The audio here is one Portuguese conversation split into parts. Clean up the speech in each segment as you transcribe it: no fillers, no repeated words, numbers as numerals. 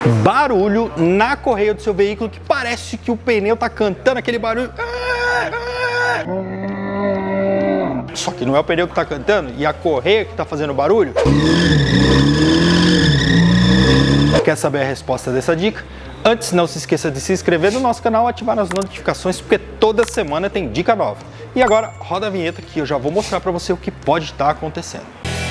barulho na correia do seu veículo que parece que o pneu tá cantando aquele barulho. Só que não é o pneu que tá cantando e a correia que tá fazendo barulho. Quer saber a resposta dessa dica? Antes, não se esqueça de se inscrever no nosso canal e ativar as notificações, porque toda semana tem dica nova. E agora, roda a vinheta que eu já vou mostrar para você o que pode estar acontecendo.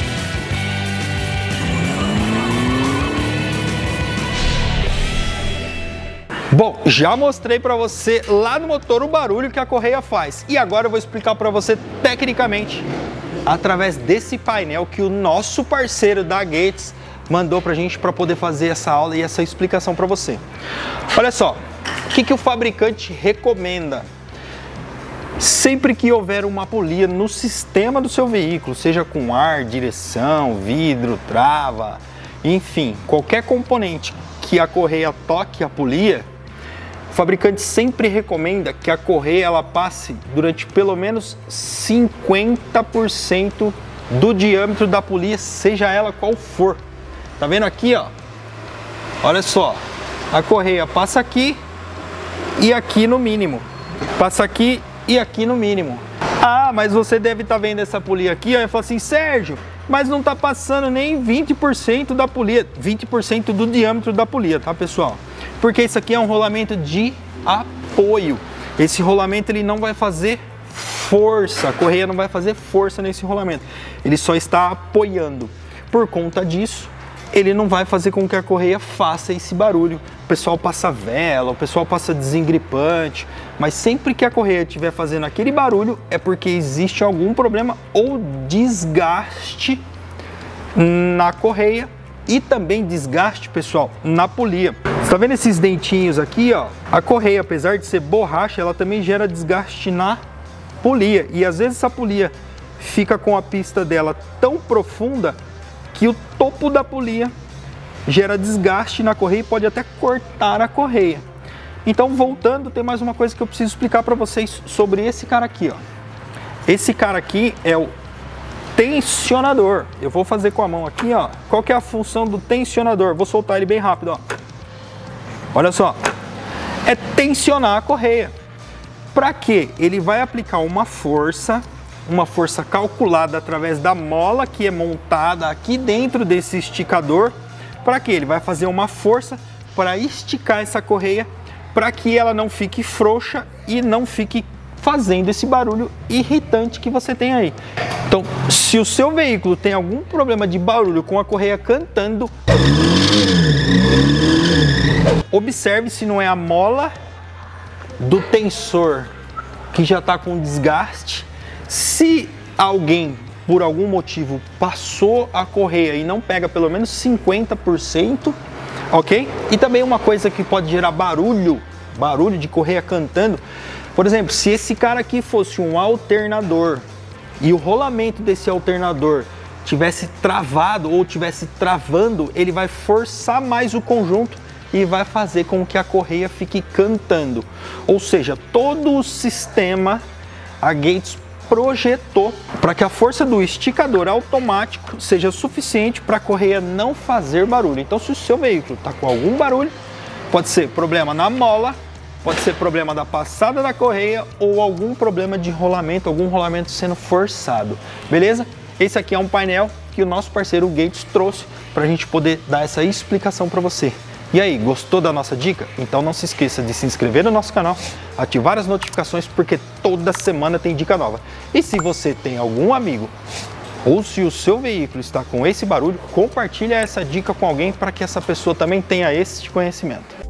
Bom, já mostrei para você lá no motor o barulho que a correia faz. E agora eu vou explicar para você tecnicamente, através desse painel que o nosso parceiro da Gates mandou pra gente para poder fazer essa aula e essa explicação para você. Olha só, o que o fabricante recomenda? Sempre que houver uma apolia no sistema do seu veículo, seja com ar, direção, vidro, trava, enfim, qualquer componente que a correia toque a polia, o fabricante sempre recomenda que a correia ela passe durante pelo menos 50% do diâmetro da polia, seja ela qual for. Tá vendo aqui, ó? Olha só, a correia passa aqui e aqui no mínimo. Passa aqui e aqui no mínimo. Ah, mas você deve estar vendo essa polia aqui, ó, e fala assim, Sérgio, mas não tá passando nem 20% da polia, 20% do diâmetro da polia, tá, pessoal? Porque isso aqui é um rolamento de apoio. Esse rolamento ele não vai fazer força, a correia não vai fazer força nesse rolamento. Ele só está apoiando. Por conta disso, ele não vai fazer com que a correia faça esse barulho. O pessoal passa vela, o pessoal passa desengripante, mas sempre que a correia estiver fazendo aquele barulho é porque existe algum problema ou desgaste na correia e também desgaste, pessoal, na polia. Você tá vendo esses dentinhos aqui, ó? A correia, apesar de ser borracha, ela também gera desgaste na polia. E às vezes essa polia fica com a pista dela tão profunda que o topo da polia gera desgaste na correia e pode até cortar a correia. Então, voltando, tem mais uma coisa que eu preciso explicar para vocês sobre esse cara aqui, ó. Esse cara aqui é o tensionador. Eu vou fazer com a mão aqui, ó. Qual que é a função do tensionador? Vou soltar ele bem rápido, ó. Olha só. É tensionar a correia. Para quê? Ele vai aplicar uma força calculada através da mola que é montada aqui dentro desse esticador. Para quê? Ele vai fazer uma força para esticar essa correia para que ela não fique frouxa e não fique fazendo esse barulho irritante que você tem aí. Então, se o seu veículo tem algum problema de barulho com a correia cantando, observe se não é a mola do tensor que já está com desgaste. Se alguém, por algum motivo, passou a correia e não pega pelo menos 50%, ok? E também uma coisa que pode gerar barulho de correia cantando. Por exemplo, se esse cara aqui fosse um alternador e o rolamento desse alternador tivesse travado ou tivesse travando, ele vai forçar mais o conjunto e vai fazer com que a correia fique cantando. Ou seja, todo o sistema a Gates projetou para que a força do esticador automático seja suficiente para a correia não fazer barulho. Então, se o seu veículo está com algum barulho, pode ser problema na mola, pode ser problema da passada da correia ou algum problema de rolamento, algum rolamento sendo forçado. Beleza? Esse aqui é um painel que o nosso parceiro Gates trouxe para a gente poder dar essa explicação para você. E aí, gostou da nossa dica? Então não se esqueça de se inscrever no nosso canal, ativar as notificações, porque toda semana tem dica nova. E se você tem algum amigo ou se o seu veículo está com esse barulho, compartilha essa dica com alguém para que essa pessoa também tenha esse conhecimento.